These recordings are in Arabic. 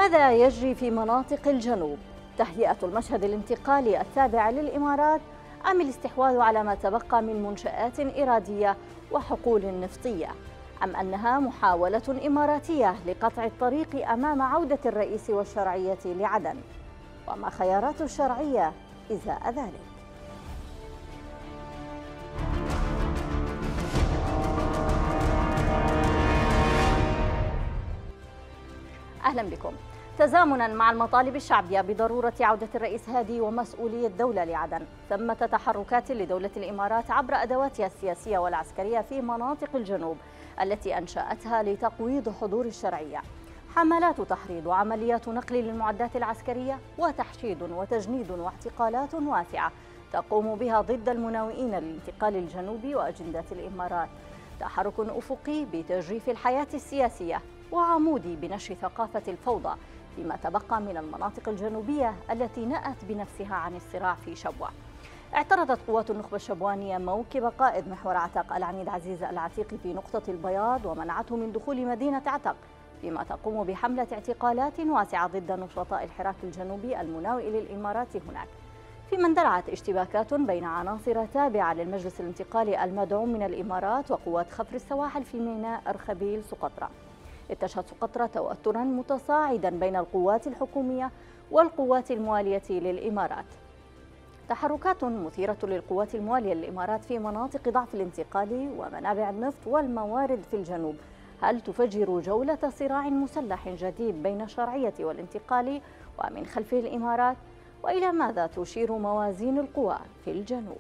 ماذا يجري في مناطق الجنوب؟ تهيئة المشهد الانتقالي التابع للإمارات أم الاستحواذ على ما تبقى من منشآت إرادية وحقول نفطية؟ أم أنها محاولة إماراتية لقطع الطريق أمام عودة الرئيس والشرعية لعدن؟ وما خيارات الشرعية إزاء ذلك؟ أهلا بكم. تزامنا مع المطالب الشعبية بضرورة عودة الرئيس هادي ومسؤولي الدولة لعدن، ثمة تحركات لدولة الإمارات عبر أدواتها السياسية والعسكرية في مناطق الجنوب التي أنشأتها لتقويض حضور الشرعية. حملات تحريض وعمليات نقل للمعدات العسكرية وتحشيد وتجنيد واعتقالات واسعة تقوم بها ضد المناوئين للانتقال الجنوبي وأجندات الإمارات. تحرك أفقي بتجريف الحياة السياسية وعمودي بنشر ثقافة الفوضى فيما تبقى من المناطق الجنوبية التي نأت بنفسها عن الصراع في شبوة. اعترضت قوات النخبة الشبوانية موكب قائد محور عتق العميد عزيز العتيق في نقطة البياض ومنعته من دخول مدينة عتق، فيما تقوم بحملة اعتقالات واسعة ضد نشطاء الحراك الجنوبي المناوئ للإمارات هناك، فيما اندلعت اشتباكات بين عناصر تابعة للمجلس الانتقالي المدعوم من الإمارات وقوات خفر السواحل في ميناء أرخبيل سقطرى. اتشهد سقطرى توترا متصاعدا بين القوات الحكومية والقوات الموالية للإمارات. تحركات مثيرة للقوات الموالية للإمارات في مناطق ضعف الانتقال ومنابع النفط والموارد في الجنوب هل تفجر جولة صراع مسلح جديد بين الشرعية والانتقال ومن خلفه الإمارات؟ وإلى ماذا تشير موازين القوى في الجنوب؟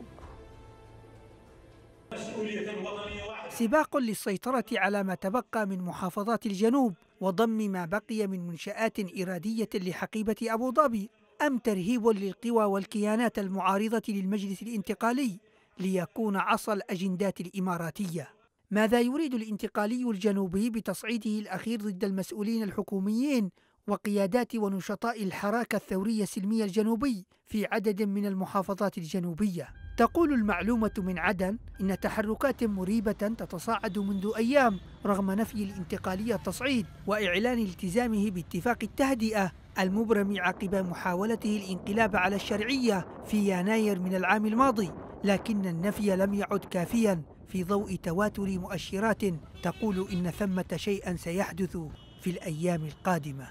سباق للسيطرة على ما تبقى من محافظات الجنوب وضم ما بقي من منشآت إرادية لحقيبة أبو ظبي، أم ترهيب للقوى والكيانات المعارضة للمجلس الانتقالي ليكون عصا الأجندات الإماراتية؟ ماذا يريد الانتقالي الجنوبي بتصعيده الأخير ضد المسؤولين الحكوميين وقيادات ونشطاء الحراك الثوري السلمي الجنوبي في عدد من المحافظات الجنوبية؟ تقول المعلومة من عدن إن تحركات مريبة تتصاعد منذ أيام رغم نفي الانتقالي التصعيد وإعلان التزامه باتفاق التهدئة المبرم عقب محاولته الانقلاب على الشرعية في يناير من العام الماضي، لكن النفي لم يعد كافيا في ضوء تواتر مؤشرات تقول إن ثمة شيئا سيحدث في الأيام القادمة.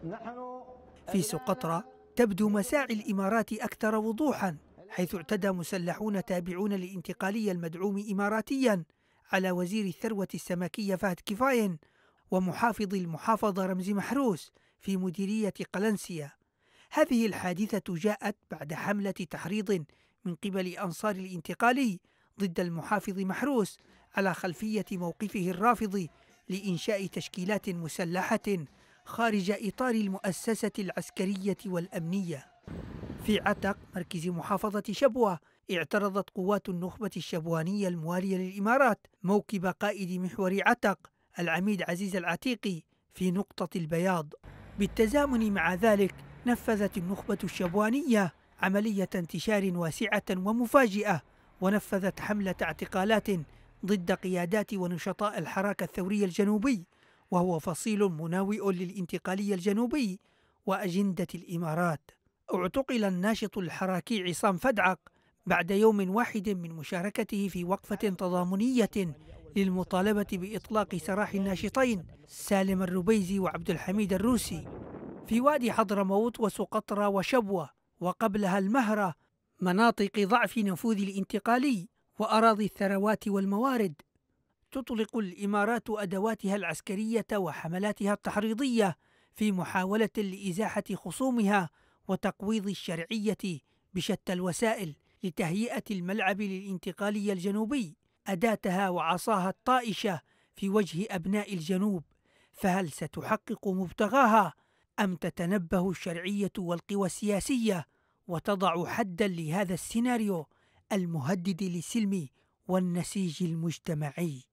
في سقطرى تبدو مساعي الإمارات أكثر وضوحا، حيث اعتدى مسلحون تابعون للانتقالي المدعوم إماراتيا على وزير الثروة السمكية فهد كفاين ومحافظ المحافظة رمزي محروس في مديرية قلنسية. هذه الحادثة جاءت بعد حملة تحريض من قبل أنصار الانتقالي ضد المحافظ محروس على خلفية موقفه الرافض لإنشاء تشكيلات مسلحة خارج إطار المؤسسة العسكرية والأمنية. في عتق مركز محافظة شبوة اعترضت قوات النخبة الشبوانية الموالية للإمارات موكب قائد محور عتق العميد عزيز العتيقي في نقطة البياض. بالتزامن مع ذلك نفذت النخبة الشبوانية عملية انتشار واسعة ومفاجئة ونفذت حملة اعتقالات ضد قيادات ونشطاء الحراك الثوري الجنوبي، وهو فصيل مناوئ للانتقالي الجنوبي وأجندة الإمارات. اعتقل الناشط الحراكي عصام فدعق بعد يوم واحد من مشاركته في وقفة تضامنية للمطالبة بإطلاق سراح الناشطين سالم الربيزي وعبد الحميد الروسي في وادي حضرموت وسقطرى وشبوة، وقبلها المهرة، مناطق ضعف نفوذ الانتقالي وأراضي الثروات والموارد. تطلق الإمارات أدواتها العسكرية وحملاتها التحريضية في محاولة لإزاحة خصومها وتقويض الشرعية بشتى الوسائل لتهيئة الملعب للانتقالي الجنوبي، أداتها وعصاها الطائشة في وجه أبناء الجنوب. فهل ستحقق مبتغاها أم تتنبه الشرعية والقوى السياسية وتضع حدا لهذا السيناريو المهدد للسلم والنسيج المجتمعي؟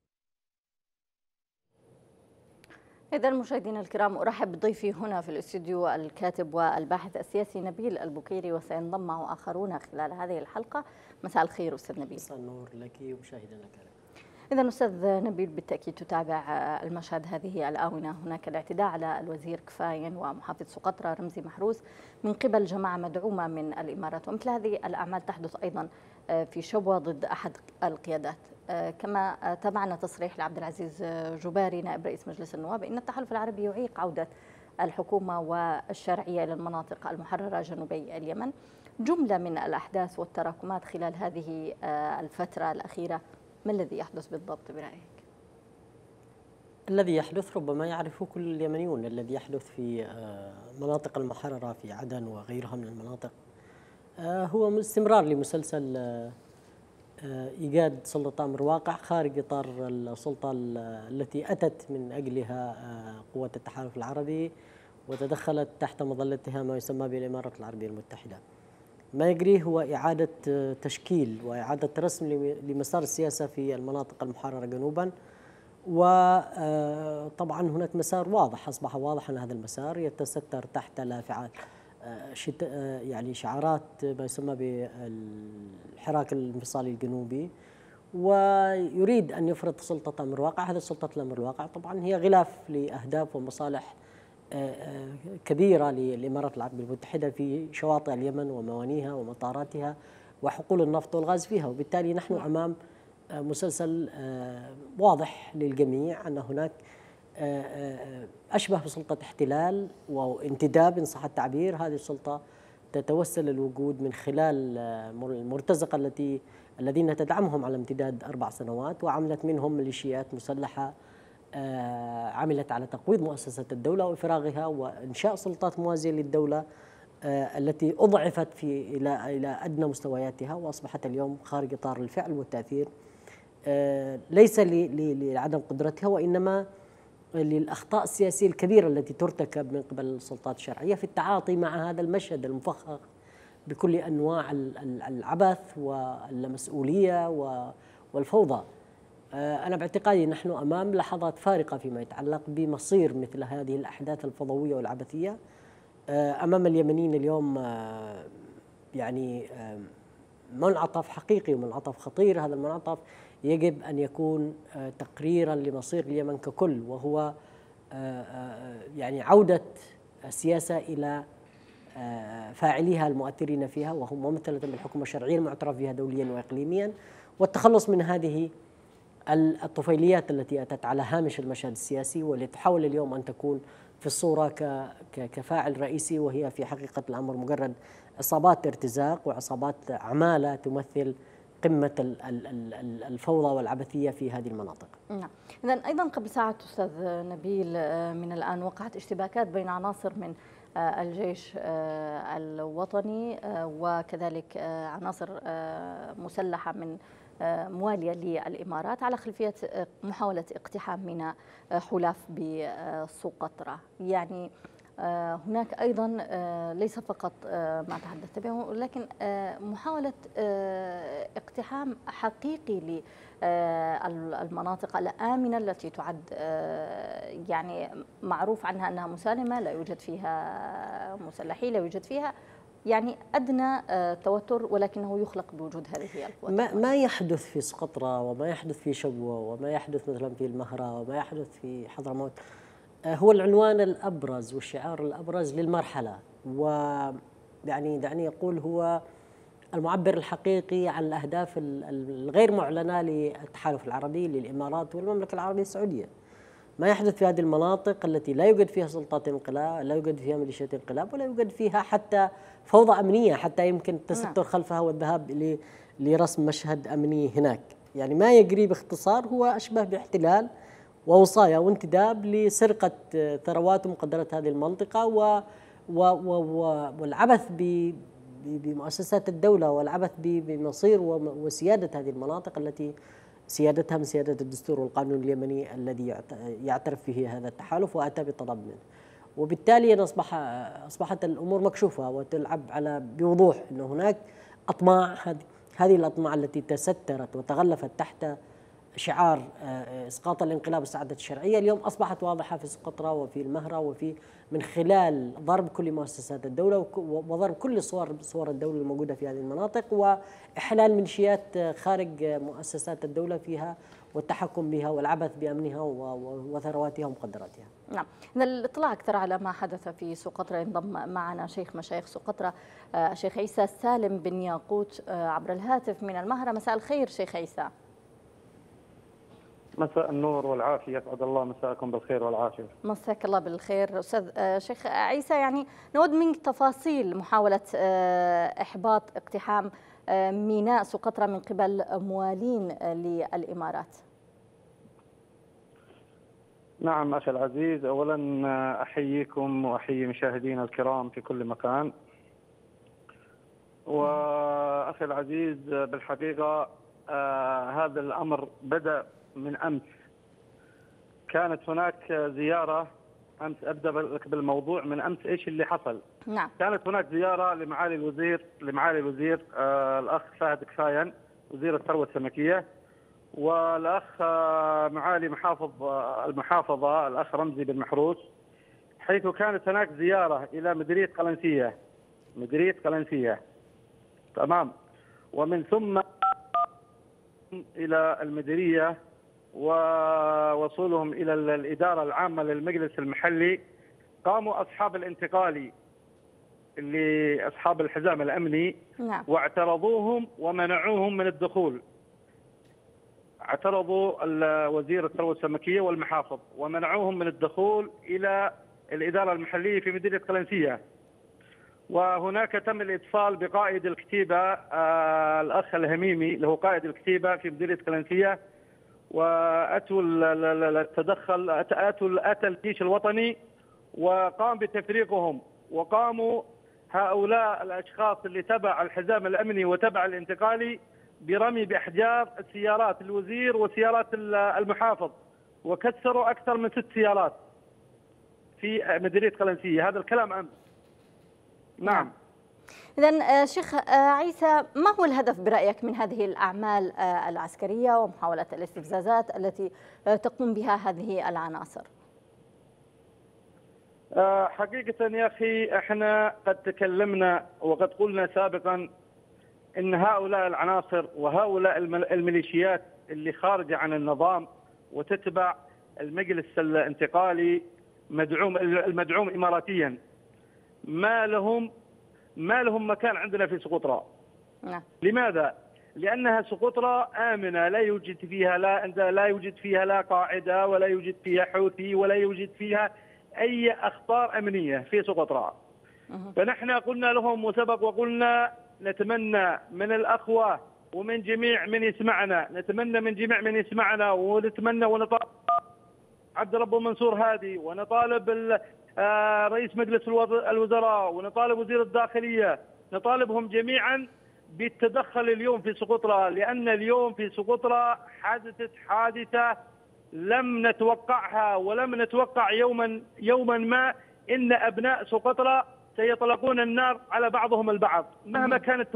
إذا مشاهدينا الكرام، أرحب بضيفي هنا في الاستوديو الكاتب والباحث السياسي نبيل البكيري، وسينضم معه آخرون خلال هذه الحلقة. مساء الخير أستاذ نبيل. مساء النور لك ومشاهدينا الكرام. إذا أستاذ نبيل، بالتأكيد تتابع المشهد هذه الآونة. هناك الاعتداء على الوزير كفاين ومحافظ سقطرى رمزي محروس من قبل جماعة مدعومة من الإمارات، ومثل هذه الأعمال تحدث أيضا في شبوة ضد أحد القيادات. كما تابعنا تصريح لعبد العزيز جباري نائب رئيس مجلس النواب إن التحالف العربي يعيق عودة الحكومة والشرعية إلى المناطق المحررة جنوبي اليمن. جملة من الأحداث والتراكمات خلال هذه الفترة الأخيرة، ما الذي يحدث بالضبط برأيك؟ الذي يحدث ربما يعرفه كل اليمنيون. الذي يحدث في مناطق المحررة في عدن وغيرها من المناطق هو استمرار لمسلسل إيجاد سلطة أمر واقع خارج إطار السلطة التي أتت من أجلها قوة التحالف العربي وتدخلت تحت مظلتها ما يسمى بالإمارات العربية المتحدة. ما يجريه هو إعادة تشكيل وإعادة رسم لمسار السياسة في المناطق المحررة جنوبا، وطبعا هناك مسار واضح، أصبح واضحا هذا المسار يتستر تحت لافعات يعني شعارات ما يسمى بالحراك الانفصالي الجنوبي، ويريد أن يفرض سلطة أمر واقع. هذه سلطة الأمر الواقع طبعا هي غلاف لأهداف ومصالح كبيرة للإمارات العربية المتحدة في شواطئ اليمن وموانيها ومطاراتها وحقول النفط والغاز فيها. وبالتالي نحن أمام مسلسل واضح للجميع أن هناك أشبه بسلطة احتلال وانتداب إن صح التعبير. هذه السلطة تتوسل الوجود من خلال المرتزقة الذين تدعمهم على امتداد 4 سنوات، وعملت منهم ميليشيات مسلحة عملت على تقويض مؤسسة الدولة وإفراغها وإنشاء سلطات موازية للدولة التي أضعفت إلى أدنى مستوياتها وأصبحت اليوم خارج إطار الفعل والتأثير، ليس لعدم قدرتها وإنما للأخطاء السياسية الكبيرة التي ترتكب من قبل السلطات الشرعية في التعاطي مع هذا المشهد المفخخ بكل أنواع العبث والمسؤولية والفوضى. أنا باعتقادي نحن أمام لحظات فارقة فيما يتعلق بمصير مثل هذه الأحداث الفوضوية والعبثية. أمام اليمنيين اليوم يعني منعطف حقيقي ومنعطف خطير. هذا المنعطف يجب أن يكون تقريرا لمصير اليمن ككل، وهو يعني عودة السياسة إلى فاعليها المؤثرين فيها وهم ممثلة بالحكومة الشرعية المعترف بها دوليا وإقليميا، والتخلص من هذه الطفيليات التي أتت على هامش المشهد السياسي والتي تحاول اليوم أن تكون في الصورة كفاعل رئيسي، وهي في حقيقة الأمر مجرد عصابات ارتزاق وعصابات عمالة تمثل قمة الفوضى والعبثية في هذه المناطق. نعم. إذن أيضا قبل ساعة أستاذ نبيل من الآن وقعت اشتباكات بين عناصر من الجيش الوطني وكذلك عناصر مسلحة من موالية للإمارات على خلفية محاولة اقتحام ميناء حلاف بسقطرى. يعني هناك أيضا ليس فقط ما تحدثت به ولكن محاولة اقتحام حقيقي للمناطق الآمنة التي تعد يعني معروف عنها أنها مسالمة، لا يوجد فيها مسلحين، لا يوجد فيها يعني أدنى توتر، ولكنه يخلق بوجود هذه القوات. ما يحدث في سقطرى وما يحدث في شبوة وما يحدث مثلا في المهرة وما يحدث في حضرموت هو العنوان الأبرز والشعار الأبرز للمرحلة، ويعني دعني أقول هو المعبر الحقيقي عن الأهداف الغير معلنة للتحالف العربي للإمارات والمملكة العربية السعودية. ما يحدث في هذه المناطق التي لا يوجد فيها سلطات انقلاب، لا يوجد فيها ميليشيات انقلاب، ولا يوجد فيها حتى فوضى أمنية حتى يمكن التستر خلفها والذهاب لرسم مشهد أمني هناك. يعني ما يجري باختصار هو أشبه باحتلال ووصايا وانتداب لسرقة ثروات ومقدرات هذه المنطقة والعبث بمؤسسات الدولة والعبث بمصير وسيادة هذه المناطق التي سيادتها من سيادة الدستور والقانون اليمني الذي يعترف به هذا التحالف وأتى بطلب منه. وبالتالي أصبحت الأمور مكشوفة وتلعب على بوضوح أن هناك أطماع. هذه الأطماع التي تسترت وتغلفت تحت شعار إسقاط الانقلاب والسعادة الشرعية اليوم أصبحت واضحة في سقطرى وفي المهرة وفي من خلال ضرب كل مؤسسات الدولة وضرب كل صور الدولة الموجودة في هذه المناطق وإحلال ميليشيات خارج مؤسسات الدولة فيها والتحكم بها والعبث بأمنها وثرواتها ومقدراتها. نعم، الاطلاع أكثر على ما حدث في سقطرى ينضم معنا شيخ مشايخ سقطرى شيخ عيسى سالم بن ياقوت عبر الهاتف من المهرة. مساء الخير شيخ عيسى. مساء النور والعافية، أسعد الله مساءكم بالخير والعافية. مساك الله بالخير. أستاذ شيخ عيسى، يعني نود منك تفاصيل محاولة إحباط اقتحام ميناء سقطرى من قبل موالين للإمارات. نعم أخي العزيز، أولا أحييكم وأحيي مشاهدينا الكرام في كل مكان. وأخي العزيز بالحقيقة هذا الأمر بدأ من أمس. كانت هناك زيارة أمس، أبدأ بالموضوع من أمس إيش اللي حصل. نعم. كانت هناك زيارة لمعالي الوزير الأخ فهد كفاين وزير الثروة السمكية، والأخ معالي المحافظة الأخ رمزي بن محروس، حيث كانت هناك زيارة إلى مديرية قلنسية. تمام. ومن ثم إلى المديرية ووصولهم إلى الإدارة العامة للمجلس المحلي، قاموا أصحاب الانتقالي اللي أصحاب الحزام الأمني. نعم. واعترضوهم ومنعوهم من الدخول. اعترضوا وزير الثروة السمكية والمحافظ ومنعوهم من الدخول إلى الإدارة المحلية في مديرية قلنسية. وهناك تم الاتصال بقائد الكتيبة الأخ الهميمي اللي هو قائد الكتيبة في مديرية قلنسية، وأتوا التدخل، أتى الجيش الوطني وقام بتفريقهم، وقاموا هؤلاء الأشخاص اللي تبع الحزام الأمني وتبع الانتقالي برمي بأحجار سيارات الوزير وسيارات المحافظ، وكسروا أكثر من 6 سيارات في مديرية قلنسية. هذا الكلام أمس. نعم. إذن شيخ عيسى، ما هو الهدف برأيك من هذه الأعمال العسكرية ومحاولة الاستفزازات التي تقوم بها هذه العناصر؟ حقيقة يا أخي، احنا قد تكلمنا وقد قلنا سابقا ان هؤلاء العناصر وهؤلاء الميليشيات اللي خارجة عن النظام وتتبع المجلس الانتقالي المدعوم إماراتيا، ما لهم مكان عندنا في سقطرى. لماذا؟ لأنها سقطرى آمنة، لا يوجد فيها لا قاعدة ولا يوجد فيها حوثي ولا يوجد فيها أي أخطار أمنية في سقطرى. فنحن قلنا لهم وسبق وقلنا نتمنى من الأخوة ومن جميع من يسمعنا، ونتمنى ونطالب عبد ربه منصور هادي، ونطالب رئيس مجلس الوزراء، ونطالب وزير الداخلية، نطالبهم جميعا بالتدخل اليوم في سقطرى، لأن اليوم في سقطرى حدثت حادثة لم نتوقعها ولم نتوقع يوما ما إن أبناء سقطرى سيطلقون النار على بعضهم البعض مهما كانت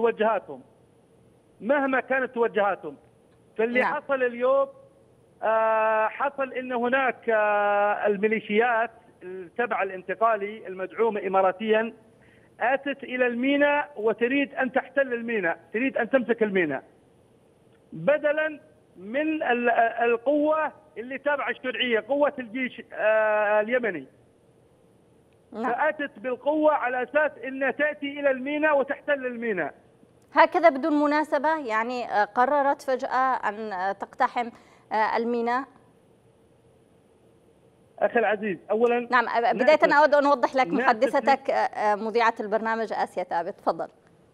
توجهاتهم. فاللي حصل اليوم حصل إن هناك الميليشيات تبع الانتقالي المدعومة إماراتيا أتت إلى الميناء وتريد أن تحتل الميناء، تريد أن تمسك الميناء بدلا من القوة اللي تابعة الشرعية، قوة الجيش اليمني. فأتت بالقوة على أساس أنها تأتي إلى الميناء وتحتل الميناء هكذا بدون مناسبة، يعني قررت فجأة أن تقتحم الميناء. أخي العزيز، أولا نعم، بداية أود أن أوضح لك محدثتك مذيعة البرنامج آسيا ثابت. تفضل.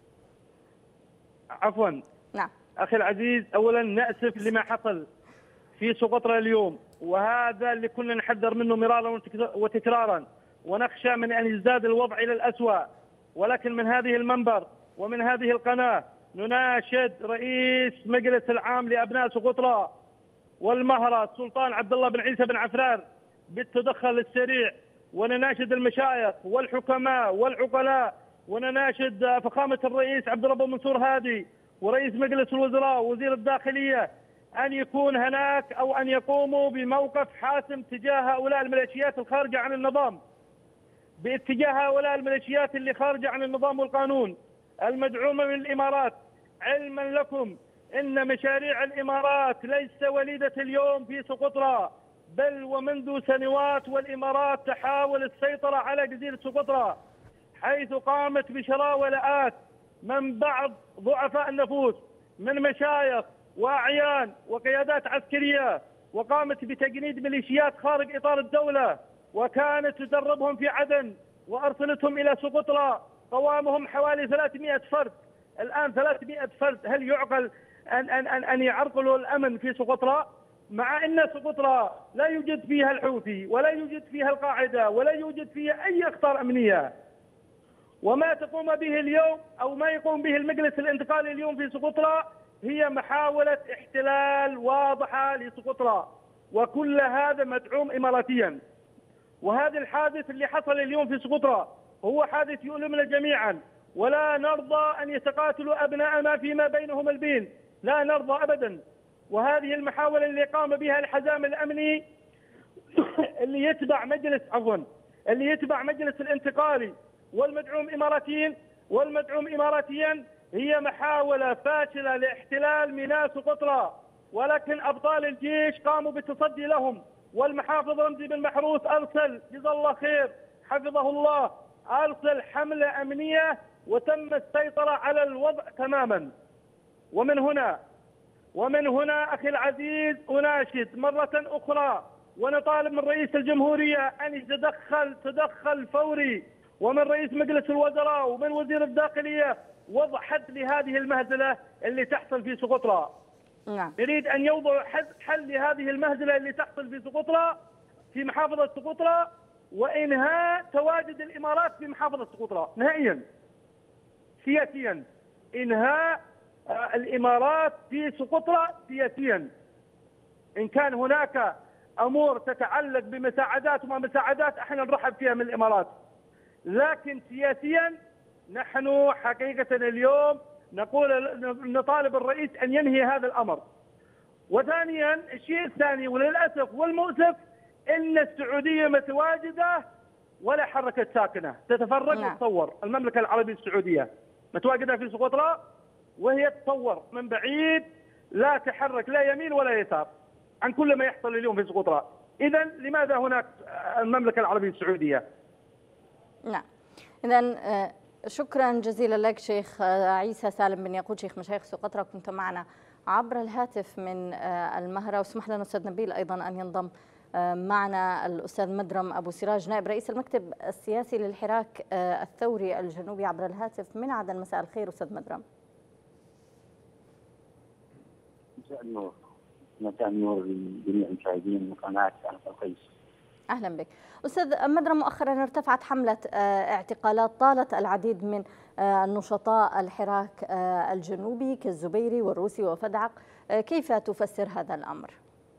عفوا. نعم أخي العزيز، أولا نأسف لما حصل في سقطرى اليوم، وهذا اللي كنا نحذر منه مرارا وتكرارا، ونخشى من أن يزداد الوضع إلى الأسوأ. ولكن من هذه المنبر ومن هذه القناة نناشد رئيس مجلس العام لأبناء سقطرى والمهرة السلطان عبد الله بن عيسى بن عفرار بالتدخل السريع، ونناشد المشايخ والحكماء والعقلاء، ونناشد فخامة الرئيس عبد ربه منصور هادي ورئيس مجلس الوزراء ووزير الداخلية أن يكون هناك أو أن يقوموا بموقف حاسم تجاه هؤلاء الميليشيات الخارجة عن النظام، باتجاه هؤلاء الميليشيات اللي خارجة عن النظام والقانون المدعومة من الإمارات. علما لكم إن مشاريع الإمارات ليس وليدة اليوم في سقطرى، بل ومنذ سنوات والإمارات تحاول السيطرة على جزيرة سقطرى، حيث قامت بشراء ولاءات من بعض ضعفاء النفوس من مشايخ وأعيان وقيادات عسكرية، وقامت بتجنيد ميليشيات خارج إطار الدولة، وكانت تدربهم في عدن وأرسلتهم إلى سقطرى، قوامهم حوالي 300 فرد. الآن 300 فرد، هل يعقل أن يعرقلوا الأمن في سقطرى؟ مع أن سقطرى لا يوجد فيها الحوثي ولا يوجد فيها القاعدة ولا يوجد فيها أي أخطار أمنية. وما تقوم به اليوم أو ما يقوم به المجلس الانتقالي اليوم في سقطرى هي محاولة احتلال واضحة لسقطرى، وكل هذا مدعوم إماراتيا. وهذا الحادث اللي حصل اليوم في سقطرى هو حادث يؤلمنا جميعا، ولا نرضى أن يتقاتلوا أبناءنا فيما بينهم البين، لا نرضى أبدا. وهذه المحاولة اللي قام بها الحزام الأمني اللي يتبع مجلس الانتقالي والمدعوم إماراتيا هي محاولة فاشلة لاحتلال ميناء سقطرى، ولكن أبطال الجيش قاموا بالتصدي لهم. والمحافظ رمزي بن محروس أرسل، جزاه الله خير حفظه الله، أرسل حملة أمنية وتم السيطرة على الوضع تماما. ومن هنا أخي العزيز أناشد مرة أخرى ونطالب من رئيس الجمهورية أن يتدخل تدخل فوري، ومن رئيس مجلس الوزراء ومن وزير الداخلية وضع حد لهذه المهزلة اللي تحصل في سقطرى. نعم. يريد أن يوضع حل لهذه المهزلة اللي تحصل في سقطرى في محافظة سقطرى، وإنهاء تواجد الإمارات في محافظة سقطرى نهائيا سياسيا. إنهاء الإمارات في سقطرى سياسيا. إن كان هناك أمور تتعلق بمساعدات وما مساعدات احنا نرحب فيها من الإمارات، لكن سياسيا نحن حقيقة اليوم نطالب الرئيس أن ينهي هذا الأمر. وثانيا الشيء الثاني وللأسف والمؤسف إن السعودية متواجدة ولا حركة ساكنة، تتفرج وتصور. المملكة العربية السعودية متواجدة في سقطرى وهي تصور من بعيد، لا تحرك لا يمين ولا يسار عن كل ما يحصل اليوم في سقطرى. إذا لماذا هناك المملكة العربية السعودية؟ نعم. إذا شكرا جزيلا لك شيخ عيسى سالم بن ياقوت، شيخ مشايخ سقطرى، كنت معنا عبر الهاتف من المهرة. واسمح لنا أستاذ نبيل أيضا أن ينضم معنا الأستاذ مدرم أبو سراج، نائب رئيس المكتب السياسي للحراك الثوري الجنوبي عبر الهاتف من عدن. مساء الخير أستاذ مدرم. مساء النور. مساء النور لجميع المشاهدين وقناة القيس. أهلا بك أستاذ مدرم. مؤخرا ارتفعت حملة اعتقالات طالت العديد من النشطاء الحراك الجنوبي كالزبيري والروسي وفدعق، كيف تفسر هذا الأمر؟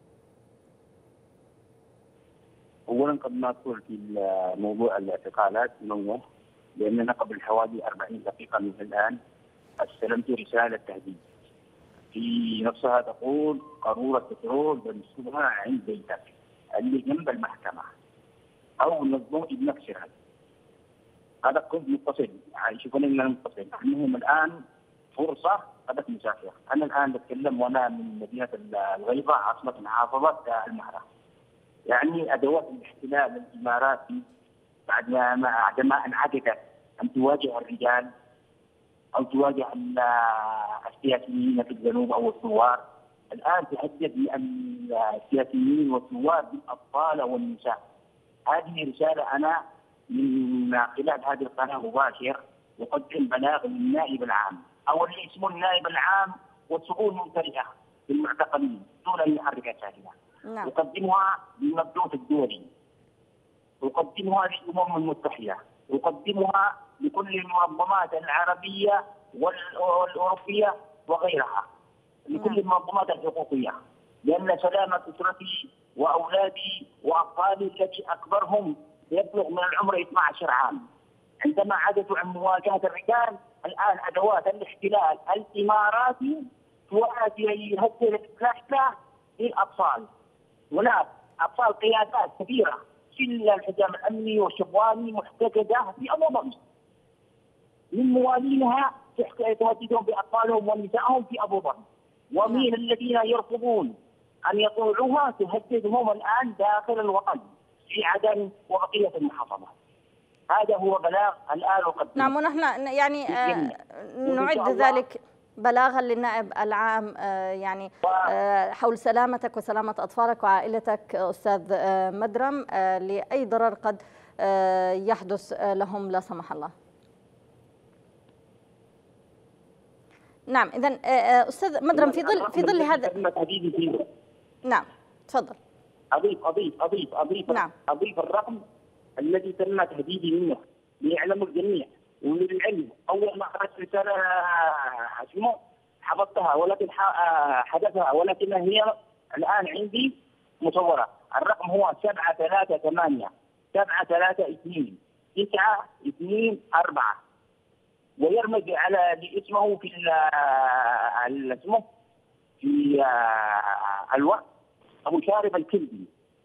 أولا قد ما أذكر في موضوع الاعتقالات نوه، لأننا قبل حوالي 40 دقيقة من الآن استلمت رسالة تهديد في نفسها تقول قارورة بترول بنسبها عند بيتك اللي جنب المحكمة أو نظموا ابنك شهادة. هذا كنت متصل، يشوفون إننا متصل. أنهم الآن فرصة قدت مسافر. أنا الآن بتكلم وأنا من مدينة الغيضة عاصمة محافظة المهرة. يعني أدوات الاحتلال الإماراتي بعدما انعكست أن تواجه الرجال أو تواجه السياسيين في الجنوب أو الثوار، الآن تهدد السياسيين والثوار بالأطفال والنساء. هذه رسالة أنا من خلال هذه القناة مباشر أقدم بلاغ للنائب العام أو اللي اسمه النائب العام والصقور ممتلئة بالمعتقلين دون أي حركة ساكنة. أقدمها للمبعوث الدولي، أقدمها للأمم المتحدة، أقدمها لكل المنظمات العربية والأوروبية وغيرها، لكل المنظمات الحقوقية، لأن سلامة أسرتي وأولادي وأطفالي الذي أكبرهم يبلغ من العمر 12 عام عندما عجزوا عن مواجهة الرجال، الآن أدوات الاحتلال الإماراتي تواجه يهدد السلاح للأطفال. هناك أطفال قيادات كبيرة في الحزام الأمني والشبواني محتجزة في أبو ظبي، من موالينها تهددهم بأطفالهم ونسائهم في أبو ظبي. ومين الذين يرفضون أن يطوعوها تهددهم الآن داخل الوطن في عدن وبقية المحافظات. هذا هو بلاغ الآن أقدمه. نعم، ونحن يعني نعد ذلك بلاغا للنائب العام يعني حول سلامتك وسلامة أطفالك وعائلتك أستاذ مدرم لأي ضرر قد يحدث لهم لا سمح الله. نعم، إذا أستاذ مدرم في ظل هذا. نعم تفضل. أضيف الرقم الذي تم تهديدي منه ليعلم الجميع وللعلم. أول ما خرجت رسالة حفظتها ولكن حدثها، ولكن هي الآن عندي مصورة. الرقم هو 738-732-924 ويرمز على اسمه في اسمه في الوقت أبو شارف الكلبي.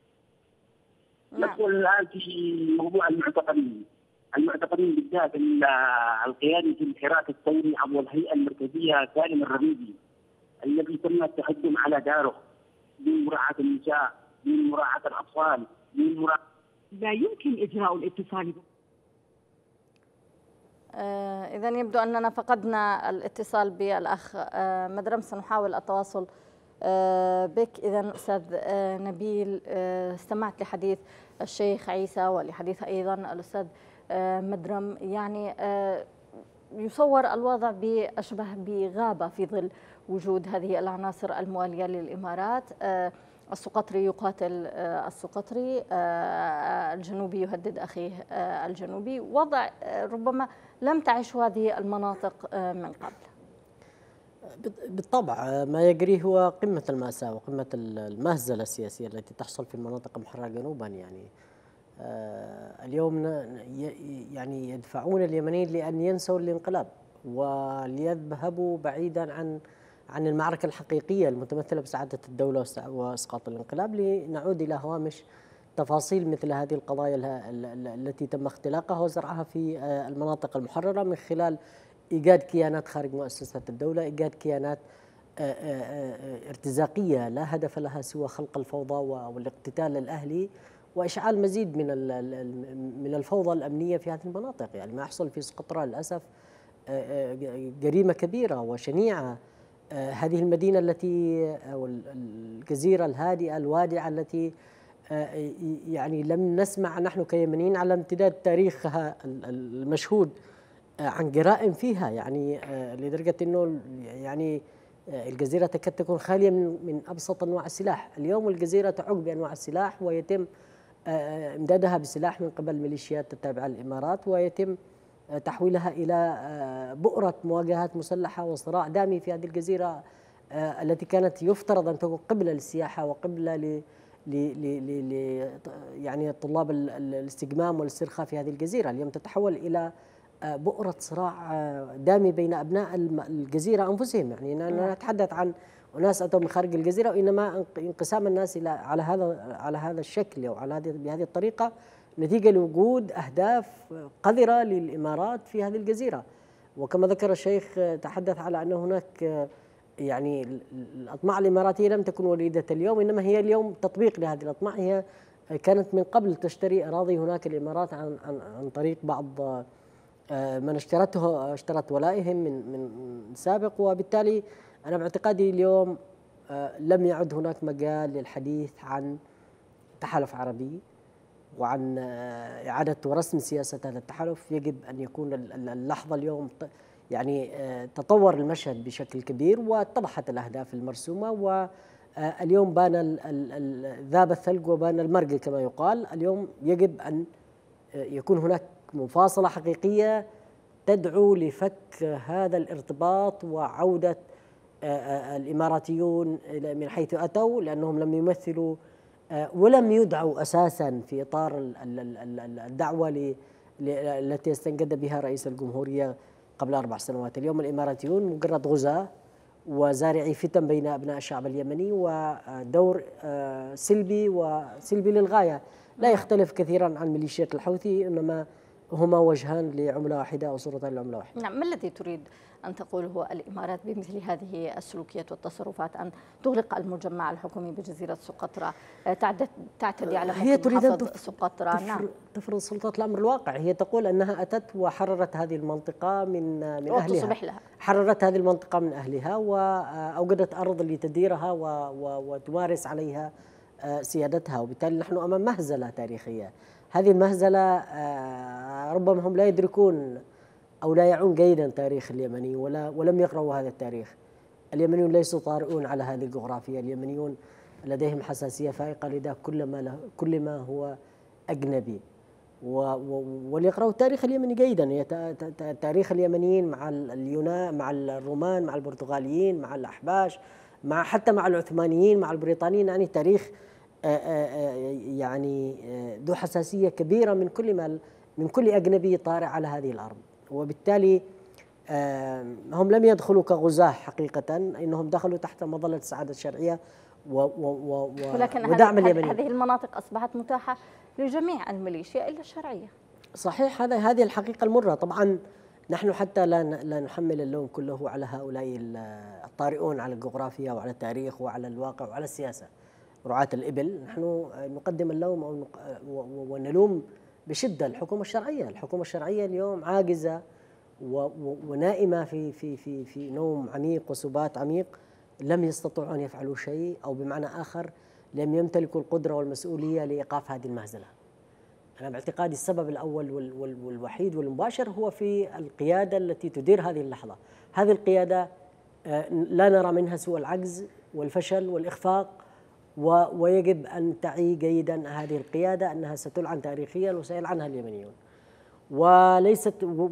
ندخل الآن في موضوع المعتقلين بالذات القيادي في الحراك الثوري عبر الهيئة المركزية سالم الربيبي الذي تم التهجم على داره دون مراعاة النساء، دون مراعاة الأطفال، دون مراعاة. لا يمكن إجراء الاتصال. إذا يبدو أننا فقدنا الاتصال بالأخ مدرم. سنحاول التواصل بك. إذا أستاذ نبيل، استمعت لحديث الشيخ عيسى ولحديث أيضا الأستاذ مدرم. يعني يصور الوضع بأشبه بغابة في ظل وجود هذه العناصر الموالية للإمارات. السقطري يقاتل السقطري، الجنوبي يهدد أخيه الجنوبي. وضع ربما لم تعش هذه المناطق من قبل. بالطبع ما يجري هو قمة المأساة وقمة المهزلة السياسية التي تحصل في المناطق المحررة جنوبا. يعني اليوم يعني يدفعون اليمنيين لأن ينسوا الانقلاب وليذهبوا بعيدا عن المعركة الحقيقية المتمثلة بسعادة الدولة وإسقاط الانقلاب، لنعود إلى هوامش تفاصيل مثل هذه القضايا التي تم اختلاقها وزرعها في المناطق المحررة من خلال إيجاد كيانات خارج مؤسسات الدولة، إيجاد كيانات ارتزاقية لا هدف لها سوى خلق الفوضى والاقتتال الأهلي وإشعال مزيد من الفوضى الأمنية في هذه المناطق. يعني ما يحصل في سقطرى للأسف جريمة كبيرة وشنيعة. هذه المدينة التي أو الجزيرة الهادئة الوادعة التي يعني لم نسمع نحن كيمنيين على امتداد تاريخها المشهود عن جرائم فيها، يعني لدرجة أنه يعني الجزيرة تكاد تكون خالية من أبسط أنواع السلاح. اليوم الجزيرة تعق بأنواع السلاح ويتم امدادها بسلاح من قبل ميليشيات التابعة للإمارات، ويتم تحويلها إلى بؤرة مواجهات مسلحة وصراع دامي في هذه الجزيرة التي كانت يفترض أن تكون قبلة للسياحة وقبلة يعني طلاب الاستجمام والاسترخاء في هذه الجزيرة. اليوم تتحول إلى بؤرة صراع دامي بين أبناء الجزيرة أنفسهم. يعني أنا نتحدث عن أناس أتوا من خارج الجزيرة، وإنما انقسام الناس على هذا الشكل أو بهذه الطريقة نتيجة لوجود أهداف قذرة للإمارات في هذه الجزيرة. وكما ذكر الشيخ تحدث على أن هناك يعني الأطماع الإماراتية لم تكن وليدة اليوم، إنما هي اليوم تطبيق لهذه الأطماع. هي كانت من قبل تشتري أراضي هناك الإمارات عن طريق بعض من اشترت ولائهم من سابق، وبالتالي أنا باعتقادي اليوم لم يعد هناك مجال للحديث عن تحالف عربي وعن إعادة ورسم سياسة هذا التحالف. يجب أن يكون اللحظة اليوم يعني تطور المشهد بشكل كبير واتضحت الأهداف المرسومة، واليوم بان ذاب الثلج وبان المرق كما يقال. اليوم يجب أن يكون هناك مفاصلة حقيقية تدعو لفك هذا الارتباط وعودة الإماراتيون من حيث أتوا، لأنهم لم يمثلوا ولم يدعوا أساسا في إطار الدعوة التي استنجد بها رئيس الجمهورية قبل 4 سنوات. اليوم الإماراتيون مجرد غزاة وزارعي فتن بين أبناء الشعب اليمني، ودور سلبي للغاية، لا يختلف كثيرا عن ميليشيات الحوثي، إنما هما وجهان لعملة واحدة أو صورتان لعملة واحدة. نعم، ما الذي تريد أن تقوله الإمارات بمثل هذه السلوكيات والتصرفات، أن تغلق المجمع الحكومي بجزيرة سقطرى، تعتدي على محافظة سقطرى؟ نعم، تفرض سلطة الأمر الواقع. هي تقول أنها أتت وحررت هذه المنطقة من أهلها، وتصبح لها. حررت هذه المنطقة من أهلها وأوجدت أرض لتديرها وتمارس عليها سيادتها، وبالتالي نحن أمام مهزلة تاريخية. هذه المهزلة ربما هم لا يدركون أو لا يعون جيدا تاريخ اليمني ولم يقرأوا هذا التاريخ. اليمنيون ليسوا طارئون على هذه الجغرافيا، اليمنيون لديهم حساسية فائقة لدى كل ما هو أجنبي، وليقرأوا التاريخ اليمني جيدا. تاريخ اليمنيين مع اليونان، مع الرومان، مع البرتغاليين، مع الأحباش، حتى مع العثمانيين، مع البريطانيين، يعني تاريخ يعني ذو حساسية كبيرة من كل أجنبي طارئ على هذه الأرض. وبالتالي هم لم يدخلوا كغزاة حقيقة، إنهم دخلوا تحت مظلة السعادة الشرعية ولكن ودعم اليمنيين. هذه المناطق أصبحت متاحة لجميع الميليشيا إلا الشرعية. صحيح، هذه الحقيقة المرة. طبعا نحن حتى لا نحمل اللوم كله على هؤلاء الطارئون على الجغرافيا وعلى التاريخ وعلى الواقع وعلى السياسة، رعاة الإبل. نحن نقدم اللوم ونلوم بشدة الحكومة الشرعية. الحكومة الشرعية اليوم عاجزة ونائمة في نوم عميق وسبات عميق، لم يستطيعوا أن يفعلوا شيء، أو بمعنى آخر لم يمتلكوا القدرة والمسؤولية لإيقاف هذه المهزلة. أنا باعتقادي السبب الأول والوحيد والمباشر هو في القيادة التي تدير هذه اللحظة. هذه القيادة لا نرى منها سوى العجز والفشل والإخفاق، ويجب أن تعي جيدا هذه القيادة أنها ستلعن تاريخيا وسيلعنها اليمنيون، وليست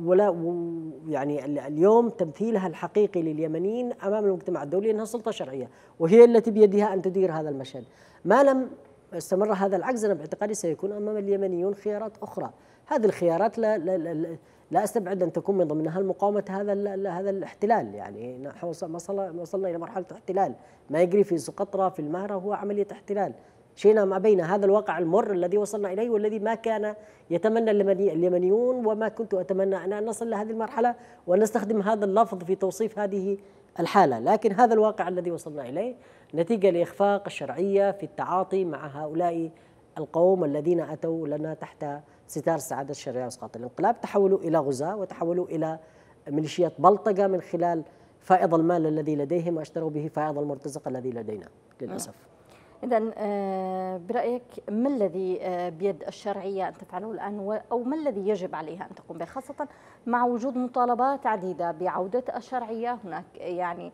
يعني اليوم تمثيلها الحقيقي لليمنيين أمام المجتمع الدولي أنها سلطة شرعية، وهي التي بيدها أن تدير هذا المشهد. ما لم استمر هذا العجز أنا باعتقادي سيكون أمام اليمنيون خيارات أخرى. هذه الخيارات لا أستبعد أن تكون من ضمنها مقاومة هذا الاحتلال. يعني نحن وصلنا إلى مرحلة احتلال. ما يجري في سقطرى في المهرة هو عملية احتلال، شئنا ما بين هذا الواقع المر الذي وصلنا إليه والذي ما كان يتمنى اليمنيون، وما كنت أتمنى أن نصل لهذه المرحلة ونستخدم هذا اللفظ في توصيف هذه الحالة. لكن هذا الواقع الذي وصلنا إليه نتيجة لإخفاق الشرعية في التعاطي مع هؤلاء القوم الذين أتوا لنا تحت ستار السعادة الشرعية وإسقاط الانقلاب. تحولوا إلى غزاة وتحولوا إلى ميليشيات بلطجة من خلال فائض المال الذي لديهم، واشتروا به فائض المرتزقة الذي لدينا للأسف. إذن برأيك ما الذي بيد الشرعية أن تفعله الآن، أو ما الذي يجب عليها أن تقوم به، خاصة مع وجود مطالبات عديدة بعودة الشرعية؟ هناك يعني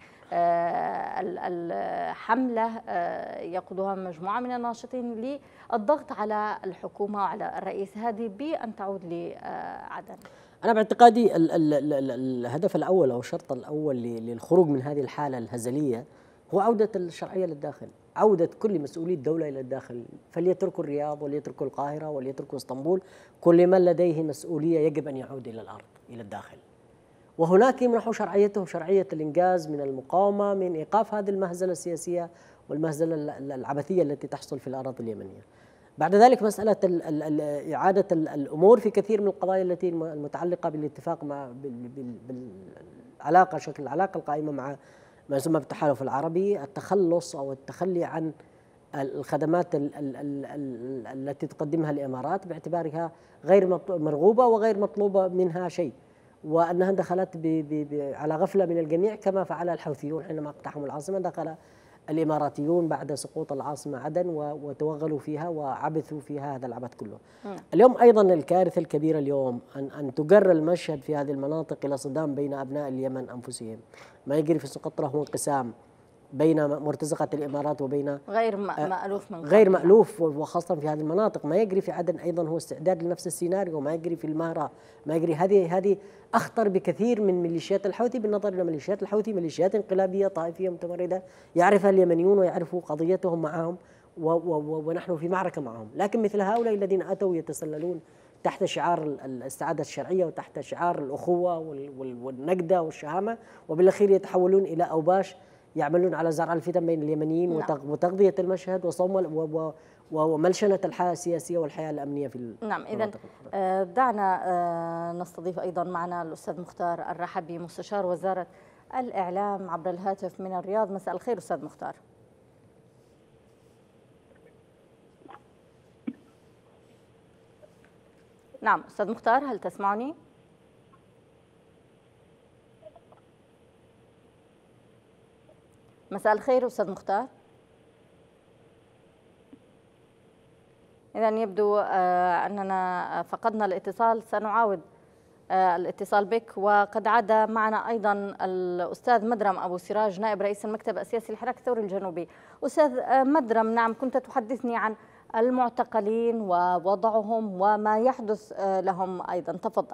الحملة يقودها مجموعة من الناشطين للضغط على الحكومة وعلى الرئيس هادي بأن تعود لعدن. أنا باعتقادي الهدف الأول أو الشرط الأول للخروج من هذه الحالة الهزلية هو عودة الشرعية للداخل، عودة كل مسؤولي الدولة إلى الداخل. فليتركوا الرياض وليتركوا القاهرة وليتركوا اسطنبول، كل من لديه مسؤولية يجب أن يعود إلى الأرض، إلى الداخل. وهناك يمنحوا شرعيتهم شرعية الإنجاز من المقاومة، من إيقاف هذه المهزلة السياسية والمهزلة العبثية التي تحصل في الأراضي اليمنية. بعد ذلك مسألة إعادة الأمور في كثير من القضايا التي المتعلقة بالاتفاق مع بالعلاقة، شكل العلاقة القائمة مع ما يسمى بالتحالف العربي، التخلص أو التخلي عن الخدمات التي تقدمها الإمارات باعتبارها غير مرغوبة وغير مطلوبة منها شيء، وأنها دخلت على غفلة من الجميع كما فعل الحوثيون حينما اقتحموا العاصمة. دخل الإماراتيون بعد سقوط العاصمة عدن وتوغلوا فيها وعبثوا فيها هذا العبث كله. اليوم أيضا الكارثة الكبيرة اليوم أن تجر المشهد في هذه المناطق إلى صدام بين أبناء اليمن أنفسهم. ما يجري في سقطرى هو انقسام بين مرتزقة الإمارات وبين غير مألوف من غير مألوف، وخاصة في هذه المناطق. ما يجري في عدن أيضا هو استعداد لنفس السيناريو، ما يجري في المهرة، ما يجري. هذه أخطر بكثير من ميليشيات الحوثي. بالنظر إلى ميليشيات الحوثي ميليشيات انقلابية طائفية متمردة يعرفها اليمنيون ويعرفوا قضيتهم معهم، ونحن في معركة معهم. لكن مثل هؤلاء الذين أتوا يتسللون تحت شعار السعادة الشرعية وتحت شعار الأخوة والنجدة والشهامة، وبالأخير يتحولون إلى أوباش يعملون على زرع الفتن بين اليمنيين وتغذية المشهد وملشنة الحياة السياسية والحياة الأمنية في نعم. إذن دعنا نستضيف أيضا معنا الأستاذ مختار الرحبي مستشار وزارة الإعلام عبر الهاتف من الرياض. مساء الخير أستاذ مختار. نعم أستاذ مختار، هل تسمعني؟ مساء الخير أستاذ مختار. إذن يبدو أننا فقدنا الاتصال، سنعاود الاتصال بك. وقد عاد معنا أيضا الأستاذ مدرم أبو سراج نائب رئيس المكتب السياسي للحراك الثوري الجنوبي. أستاذ مدرم، نعم كنت تحدثني عن المعتقلين ووضعهم وما يحدث لهم أيضا، تفضل.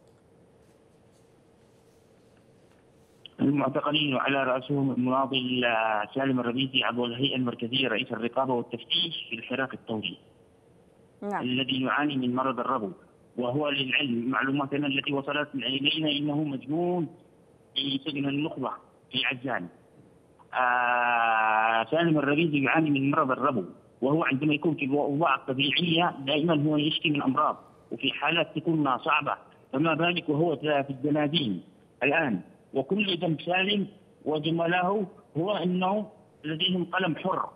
المعتقلين وعلى رأسهم المناضل سالم الربيزي عضو الهيئة المركزية رئيس الرقابة والتفتيش في الحراك الثوري. نعم. الذي يعاني من مرض الربو، وهو للعلم معلوماتنا التي وصلت إلينا إنه مسجون في سجن النخبة في عجان. سالم الربيزي يعاني من مرض الربو، وهو عندما يكون في الأوضاع الطبيعية دائما هو يشكي من أمراض، وفي حالات تكون صعبة، فما بالك وهو في الزنازين الآن. وكل ذنب سالم وجماله هو أنه لديهم قلم حر،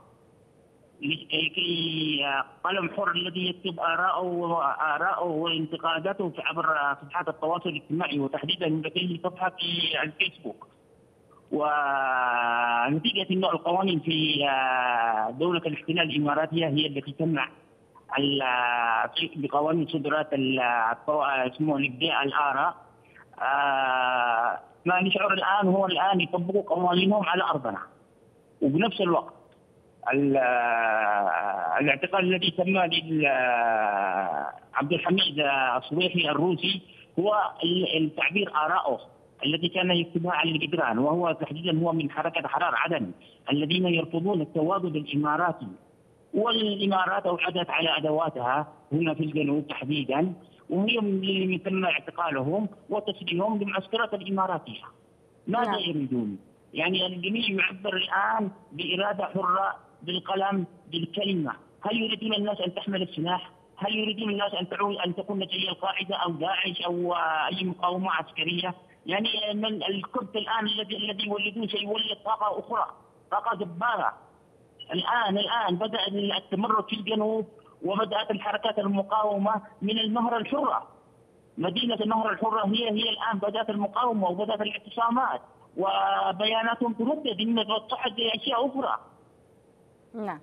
لكي قلم حر الذي يكتب آراءه وانتقاداته عبر صفحات التواصل الاجتماعي، وتحديدا لديه صفحة في الفيسبوك. ونتيجة أن القوانين في دولة الاحتلال الإماراتية هي التي تمنع بقوانين صدرات اسمه الإبداء الآراء، ما نشعر الآن هو الآن يطبقوا قوانينهم على أرضنا. وبنفس الوقت الاعتقال الذي تم عبد الحميد الصبيحي الروسي هو التعبير آرائه التي كان يكتبها على الجدران، وهو تحديدا هو من حركة حرار عدن الذين يرفضون التواجد الإماراتي. والإمارات أوعدت على أدواتها هنا في الجنوب تحديدا، وهم اللي تم اعتقالهم وتسجيلهم للمعسكرات الإماراتية. ماذا يريدون؟ يعني الجميع يعبر الآن بإرادة حرة بالقلم بالكلمة. هل يريدون الناس أن تحمل السلاح؟ هل يريدون الناس أن تكون زي القاعدة أو داعش أو أي مقاومة عسكرية؟ يعني من الكرد الآن الذي يولدون سيولد طاقة أخرى، طاقة جبارة. الآن بدأ التمرد في الجنوب، وبدأت الحركات المقاومة من المهرة الحرة. مدينة المهرة الحرة هي الآن بدأت المقاومة وبدأت الاعتصامات، وبياناتهم تردد إن تصحد أشياء أخرى. نعم.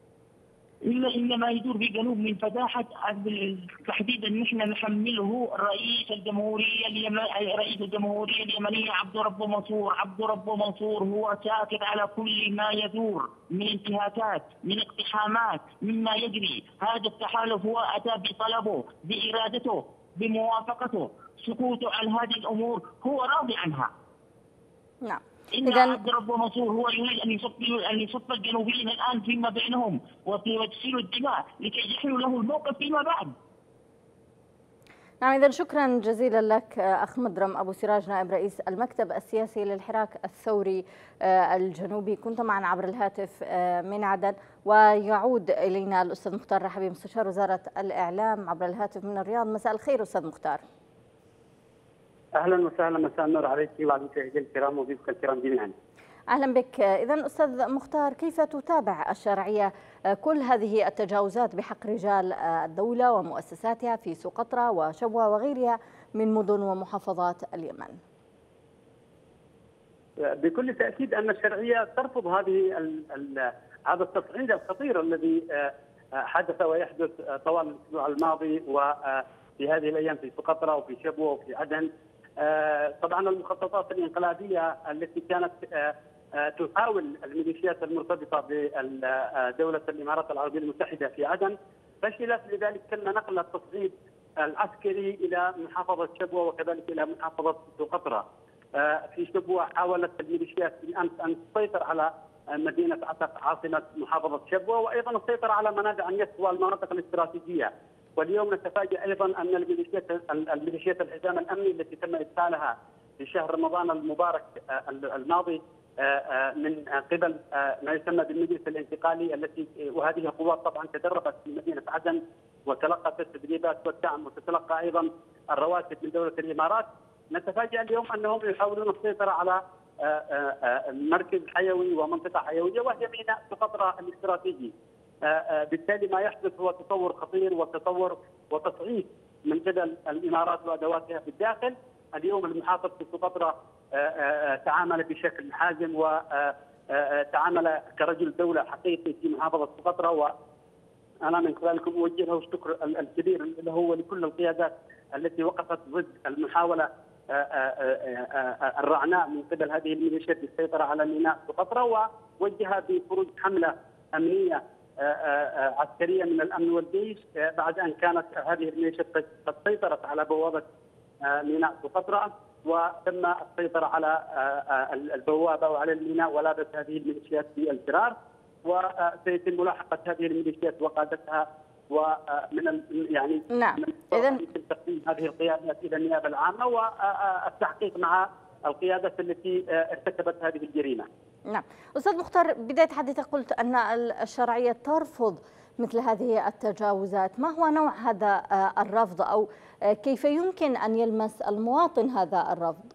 إلا ما يدور في جنوب من فداحة تحديدا نحن نحمله رئيس الجمهورية اليمنية عبد ربه منصور هو ساكت على كل ما يدور من انتهاكات، من اقتحامات، مما يجري. هذا التحالف هو أتى بطلبه، بإرادته، بموافقته. سكوته عن هذه الأمور هو راضي عنها. نعم. إن عبد ربه منصور هو يريد أن يصف الجنوبيين الآن فيما بينهم وتسيل الدماء لكي يحلوا له الموقف فيما بعد. نعم. إذن شكرا جزيلا لك أخ مدرم أبو سراج نائب رئيس المكتب السياسي للحراك الثوري الجنوبي، كنت معنا عبر الهاتف من عدن. ويعود إلينا الأستاذ مختار الرحبي مستشار وزارة الإعلام عبر الهاتف من الرياض. مساء الخير أستاذ مختار. اهلا وسهلا، مساء النور عليك وعلى المشاهدين الكرام وضيوفك الكرام جميعا. اهلا بك. اذا استاذ مختار، كيف تتابع الشرعيه كل هذه التجاوزات بحق رجال الدوله ومؤسساتها في سقطرى وشبوه وغيرها من مدن ومحافظات اليمن؟ بكل تاكيد ان الشرعيه ترفض هذا التصعيد الخطير الذي حدث ويحدث طوال الاسبوع الماضي وفي هذه الايام في سقطرى وفي شبوه وفي عدن. طبعا المخططات الانقلابيه التي كانت تحاول الميليشيات المرتبطه بدوله الامارات العربيه المتحده في عدن فشلت، لذلك تم نقل التصعيد العسكري الى محافظه شبوه وكذلك الى محافظه سقطرى. في شبوه حاولت الميليشيات بالامس ان تسيطر على مدينه عتق عاصمه محافظه شبوه، وايضا السيطره على منابع النفط والمناطق الاستراتيجيه. واليوم نتفاجأ ايضا ان الميليشيات الحزام الامني التي تم ادخالها في شهر رمضان المبارك الماضي من قبل ما يسمى بالمجلس الانتقالي وهذه قوات طبعا تدربت في مدينه عدن وتلقت التدريبات والدعم وتتلقى ايضا الرواتب من دوله الامارات. نتفاجأ اليوم انهم يحاولون السيطره على مركز حيوي ومنطقه حيويه وهي ميناء سقطرى الاستراتيجي. بالتالي ما يحدث هو تطور خطير وتطور وتصعيد من قبل الامارات وادواتها في الداخل. اليوم المحافظ في سقطرى تعامل بشكل حازم وتعامل كرجل دوله حقيقي في محافظه سقطرى، وانا من خلالكم اوجه له الشكر الكبير له ولكل القيادات التي وقفت ضد المحاوله الرعناء من قبل هذه الميليشيات للسيطره على ميناء سقطرى، ووجه بخروج حمله امنيه عسكريه من الامن والجيش بعد ان كانت هذه الميليشيات قد سيطرت على بوابه ميناء سقطرى، وتم السيطره على البوابه وعلى الميناء ولابت هذه الميليشيات في الفرار، وسيتم ملاحقه هذه الميليشيات وقادتها ومن يعني نعم. إذن تقديم هذه القيادات الى النيابه العامه والتحقيق مع القيادات التي ارتكبت هذه الجريمه. نعم. أستاذ مختار، بداية حديثك قلت أن الشرعية ترفض مثل هذه التجاوزات، ما هو نوع هذا الرفض أو كيف يمكن أن يلمس المواطن هذا الرفض؟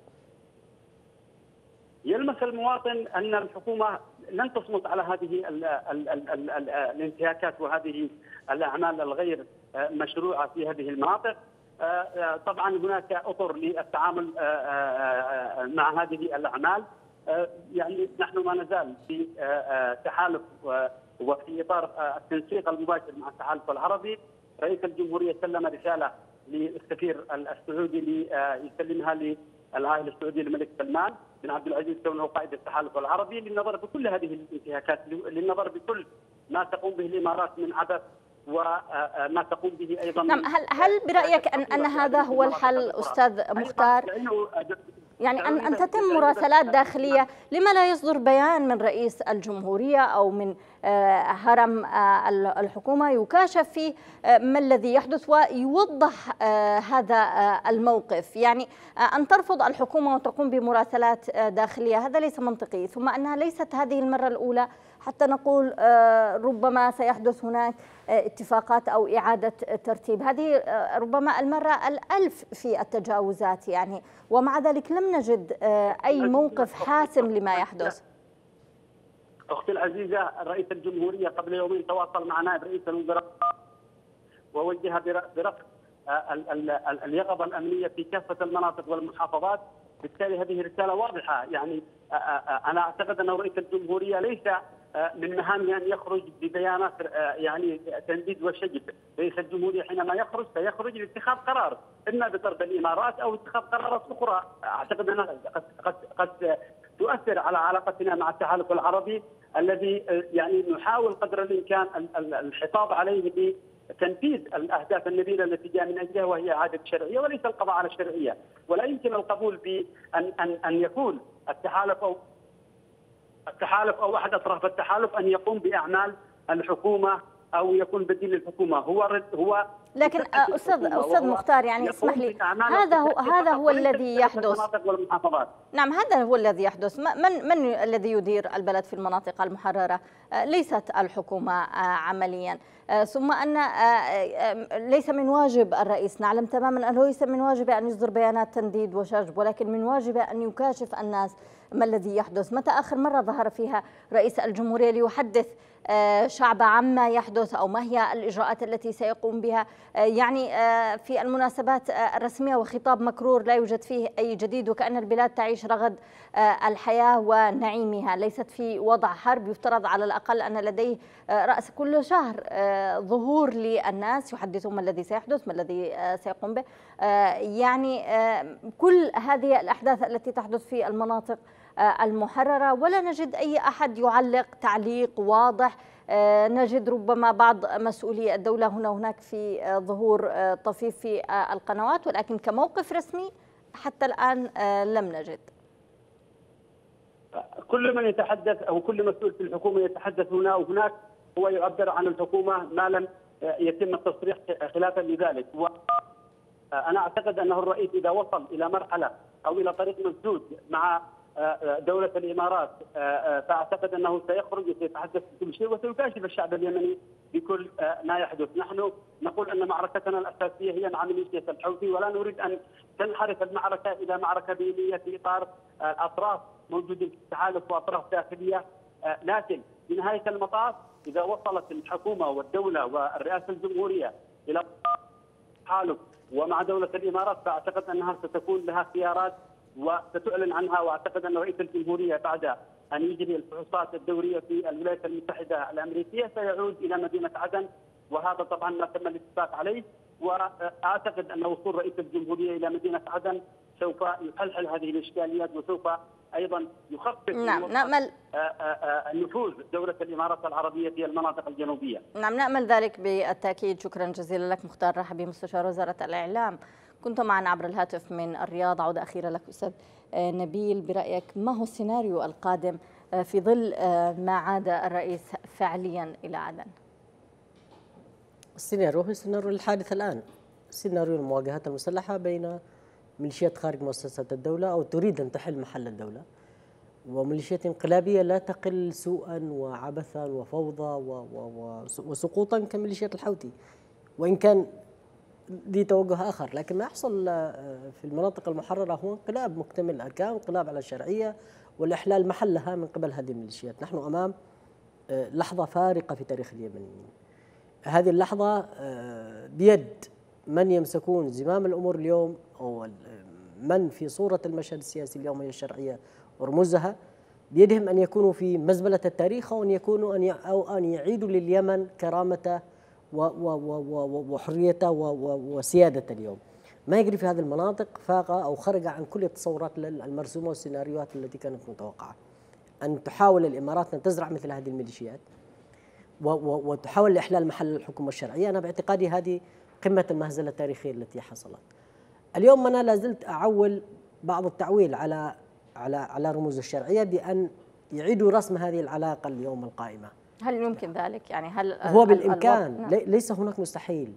يلمس المواطن أن الحكومة لن تصمت على هذه الانتهاكات وهذه الأعمال الغير مشروعة في هذه المناطق. طبعا هناك أطر للتعامل مع هذه الأعمال، يعني نحن ما نزال في تحالف وفي إطار التنسيق المباشر مع التحالف العربي. رئيس الجمهورية سلم رسالة للسفير السعودي ليسلمها للعائلة السعودية الملك سلمان بن عبد العزيز كونه قائد التحالف العربي للنظر بكل هذه الانتهاكات، للنظر بكل ما تقوم به الإمارات من عبث وما تقوم به أيضا. نعم. هل برأيك أن هذا هو الحل أستاذ مختار؟ يعني أن تتم مراسلات داخلية، لما لا يصدر بيان من رئيس الجمهورية أو من هرم الحكومة يكاشف فيه ما الذي يحدث ويوضح هذا الموقف؟ يعني أن ترفض الحكومة وتقوم بمراسلات داخلية هذا ليس منطقي، ثم أنها ليست هذه المرة الأولى حتى نقول ربما سيحدث هناك اتفاقات أو إعادة ترتيب، هذه ربما المرة الألف في التجاوزات يعني، ومع ذلك لم نجد أي موقف حاسم لما يحدث. أختي العزيزة، رئيس الجمهورية قبل يومين تواصل مع نائب رئيس الوزراء ووجه برفع اليقظة الأمنية في كافة المناطق والمحافظات. بالتالي هذه رسالة واضحة. يعني أنا أعتقد أن رئيس الجمهورية ليس من مهامه أن يخرج ببيانات يعني تنديد وشجب. رئيس الجمهورية حينما يخرج سيخرج لاتخاذ قرار إما بطرد الإمارات أو اتخاذ قرارات أخرى. أعتقد أنها قد تؤثر على علاقتنا مع التحالف العربي الذي يعني نحاول قدر الإمكان الحفاظ عليه بتنفيذ الأهداف النبيلة التي جاء من أجلها، وهي إعادة الشرعية وليس القضاء على الشرعية. ولا يمكن القبول بأن يكون التحالف أو أحد أطراف التحالف أن يقوم بأعمال الحكومة أو يكون بديل للحكومة. هو لكن أستاذ مختار، يعني اسمح لي، هذا هو الذي يحدث. نعم، هذا هو الذي يحدث. من الذي يدير البلد في المناطق المحررة؟ ليست الحكومة عمليا. ثم أن ليس من واجب الرئيس، نعلم تماما أنه ليس من واجبه أن يصدر بيانات تنديد وشجب، ولكن من واجبه أن يكاشف الناس ما الذي يحدث. متى آخر مرة ظهر فيها رئيس الجمهورية ليحدث شعب عما يحدث أو ما هي الإجراءات التي سيقوم بها؟ يعني في المناسبات الرسمية وخطاب مكرور لا يوجد فيه أي جديد، وكأن البلاد تعيش رغد الحياة ونعيمها، ليست في وضع حرب. يفترض على الأقل أن لديه رأس كل شهر ظهور للناس يحدثون ما الذي سيحدث، ما الذي سيقوم به. يعني كل هذه الأحداث التي تحدث في المناطق المحررة ولا نجد أي أحد يعلق تعليق واضح. نجد ربما بعض مسؤولي الدولة هنا وهناك في ظهور طفيف في القنوات، ولكن كموقف رسمي حتى الآن لم نجد. كل من يتحدث أو كل مسؤول في الحكومة يتحدث هنا وهناك هو يعبر عن الحكومة ما لم يتم التصريح خلافا لذلك. وأنا أعتقد أنه الرئيس إذا وصل إلى مرحلة أو إلى طريق مسدود مع دولة الإمارات، فأعتقد أنه سيخرج وسيتحدث بكل شيء وسيكاشف الشعب اليمني بكل ما يحدث. نحن نقول أن معركتنا الأساسية هي مع ميليشيا الحوثي، ولا نريد أن تنحرف المعركة إلى معركة بينية في إطار أطراف موجودين في التحالف وأطراف داخلية، لكن في نهاية المطاف إذا وصلت الحكومة والدولة والرئاسة الجمهورية إلى التحالف ومع دولة الإمارات، فأعتقد أنها ستكون لها خيارات وستعلن عنها. واعتقد ان رئيس الجمهوريه بعد ان يجري الفحوصات الدوريه في الولايات المتحده الامريكيه سيعود الى مدينه عدن، وهذا طبعا ما تم الاتفاق عليه. واعتقد ان وصول رئيس الجمهوريه الى مدينه عدن سوف يحلحل هذه الاشكاليات، وسوف ايضا يخفف نأمل نفوذ دوله الامارات العربيه في المناطق الجنوبيه. نأمل ذلك بالتاكيد. شكرا جزيلا لك مختار رحبي مستشار وزاره الاعلام، كنت معنا عبر الهاتف من الرياض. عودة أخيرة لك أستاذ نبيل، برأيك ما هو السيناريو القادم في ظل ما عاد الرئيس فعليا إلى عدن؟ السيناريو هو سيناريو الحادث الآن، سيناريو المواجهات المسلحة بين ميليشيات خارج مؤسسات الدولة أو تريد أن تحل محل الدولة، وميليشيات انقلابية لا تقل سوءا وعبثا وفوضى وسقوطا كميليشيات الحوثي، وإن كان دي توجه آخر. لكن ما يحصل في المناطق المحررة هو انقلاب مكتمل الأركان، انقلاب على الشرعية والإحلال محلها من قبل هذه الميليشيات. نحن أمام لحظة فارقة في تاريخ اليمنيين. هذه اللحظة بيد من يمسكون زمام الأمور اليوم، أو من في صورة المشهد السياسي اليوم هي الشرعية ورموزها، بيدهم أن يكونوا في مزبلة التاريخ، أو أن يكونوا أن يعيدوا لليمن كرامته وحريته وسيادة اليوم. ما يجري في هذه المناطق فاق أو خرج عن كل التصورات المرسومة والسيناريوهات التي كانت متوقعة. أن تحاول الإمارات أن تزرع مثل هذه الميليشيات وتحاول إحلال محل الحكومة الشرعية. أنا باعتقادي هذه قمة المهزلة التاريخية التي حصلت. اليوم أنا لازلت أعول بعض التعويل على رموز الشرعية بأن يعيدوا رسم هذه العلاقة اليوم القائمة. هل يمكن ذلك؟ يعني هل هو بالإمكان؟ ليس هناك مستحيل،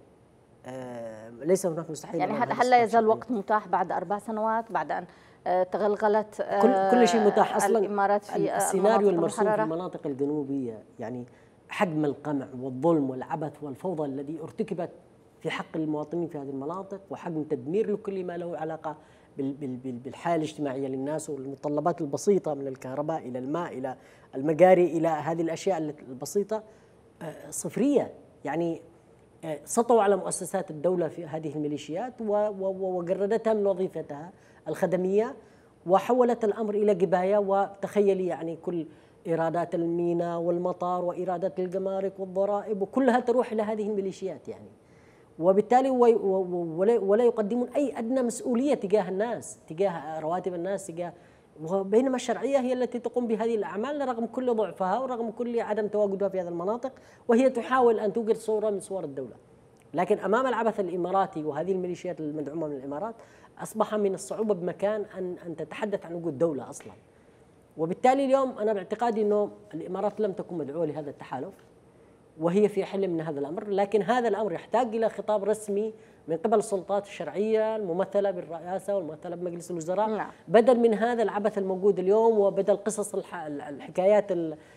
ليس هناك مستحيل. يعني هل لا يزال وقت متاح بعد 4 سنوات بعد أن تغلغلت كل شيء متاح أصلا؟ الإمارات في السيناريو المرسوم في المناطق الجنوبية، يعني حجم القمع والظلم والعبث والفوضى الذي ارتكبت في حق المواطنين في هذه المناطق، وحجم تدمير لكل ما له علاقة بالحياة الاجتماعية للناس والمتطلبات البسيطة من الكهرباء إلى الماء إلى المجاري إلى هذه الأشياء البسيطة صفرية. يعني سطوا على مؤسسات الدولة في هذه الميليشيات وجردتها من وظيفتها الخدمية، وحولت الأمر إلى جباية. وتخيلي يعني كل إيرادات الميناء والمطار وإيرادات الجمارك والضرائب وكلها تروح إلى هذه الميليشيات، يعني وبالتالي ولا يقدمون أي أدنى مسؤولية تجاه الناس، تجاه رواتب الناس، وبينما الشرعية هي التي تقوم بهذه الأعمال رغم كل ضعفها ورغم كل عدم تواجدها في هذه المناطق، وهي تحاول أن توجد صورة من صور الدولة. لكن أمام العبث الإماراتي وهذه الميليشيات المدعومة من الإمارات أصبح من الصعوبة بمكان أن تتحدث عن وجود دولة أصلا. وبالتالي اليوم أنا باعتقادي أنه الإمارات لم تكن مدعوة لهذا التحالف، وهي في حل من هذا الأمر، لكن هذا الأمر يحتاج إلى خطاب رسمي من قبل السلطات الشرعية الممثلة بالرئاسة والممثلة بمجلس الوزراء، بدل من هذا العبث الموجود اليوم، وبدل قصص الحكايات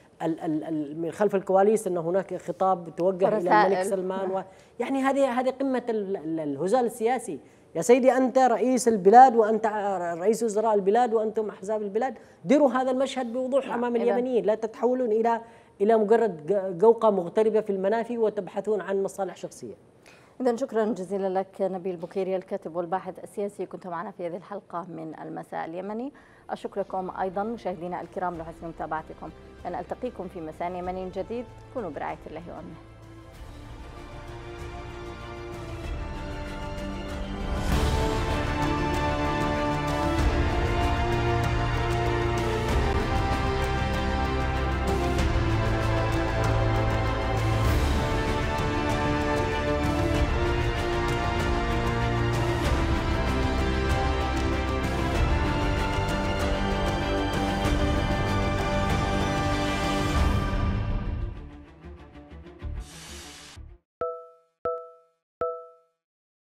من خلف الكواليس أن هناك خطاب توجه إلى الملك سلمان يعني هذه قمة الهزال السياسي. يا سيدي أنت رئيس البلاد وأنت رئيس وزراء البلاد وأنتم أحزاب البلاد، ديروا هذا المشهد بوضوح أمام اليمنيين، لا تتحولون إلى مجرد جوقة مغتربة في المنافي وتبحثون عن مصالح شخصية. إذن شكرا جزيلا لك نبيل بوكيري الكاتب والباحث السياسي، كنت معنا في هذه الحلقة من المساء اليمني. أشكركم أيضا مشاهدينا الكرام لحسن متابعتكم، أن ألتقيكم في مساء يمني جديد. كونوا برعاية الله وأمنه.